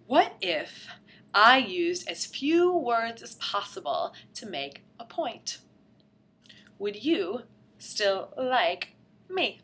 What if I used as few words as possible to make a point? Would you still like me?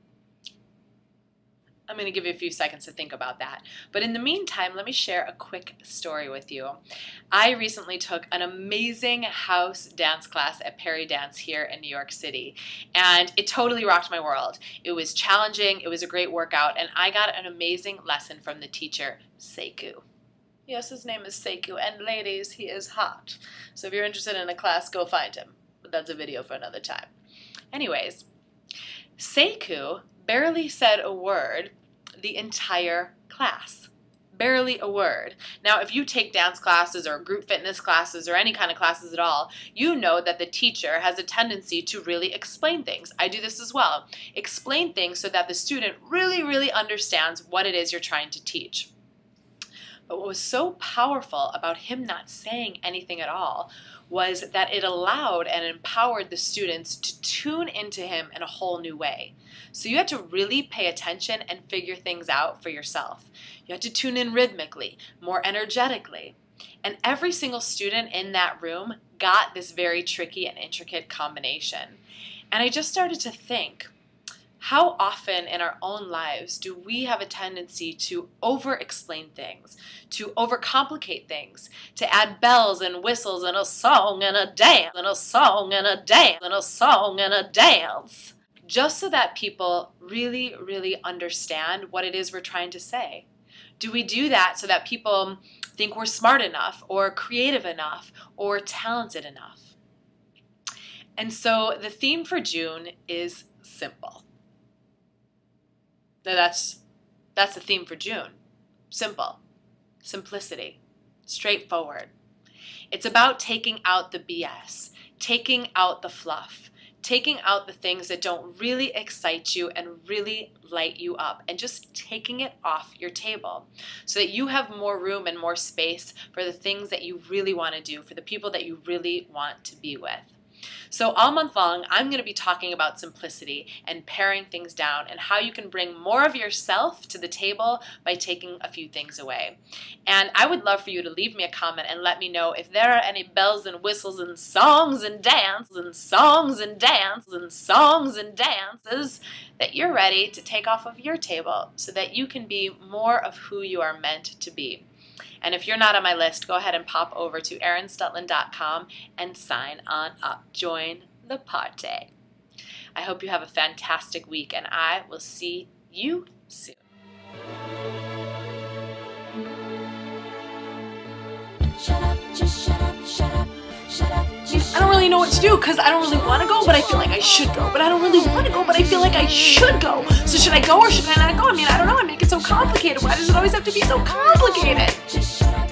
I'm going to give you a few seconds to think about that. But in the meantime, let me share a quick story with you. I recently took an amazing house dance class at Perry Dance here in New York City, and it totally rocked my world. It was challenging, it was a great workout, and I got an amazing lesson from the teacher, Seiku. Yes, his name is Seiku, and ladies, he is hot. So if you're interested in a class, go find him. But that's a video for another time. Anyways, Seiku barely said a word the entire class. Barely a word. Now, if you take dance classes or group fitness classes or any kind of classes at all, you know that the teacher has a tendency to really explain things. I do this as well. Explain things so that the student really understands what it is you're trying to teach. But what was so powerful about him not saying anything at all was that it allowed and empowered the students to tune into him in a whole new way. So you had to really pay attention and figure things out for yourself. You had to tune in rhythmically, more energetically. And every single student in that room got this very tricky and intricate combination. And I just started to think, how often in our own lives do we have a tendency to over-explain things, to overcomplicate things, to add bells and whistles and a song and a dance, and a song and a dance, and a song and a dance, just so that people really understand what it is we're trying to say? Do we do that so that people think we're smart enough or creative enough or talented enough? And so the theme for June is simple. That's the theme for June. Simple. Simplicity. Straightforward. It's about taking out the BS, taking out the fluff, taking out the things that don't really excite you and really light you up, and just taking it off your table so that you have more room and more space for the things that you really want to do, for the people that you really want to be with. So all month long, I'm going to be talking about simplicity and paring things down and how you can bring more of yourself to the table by taking a few things away. And I would love for you to leave me a comment and let me know if there are any bells and whistles and songs and dances and songs and dances and songs and dances that you're ready to take off of your table so that you can be more of who you are meant to be. And if you're not on my list, go ahead and pop over to erinstutland.com and sign on up. Join the party. I hope you have a fantastic week, and I will see you soon. Shut up, just shut up, shut up, shut up, just I don't really know what to do because I don't really want to go, but I feel like I should go. But I don't really want to go, but I feel like I should go. So should I go or should I not go? I mean, I don't know. I make it so complicated. Why does it always have to be so complicated? just shut up.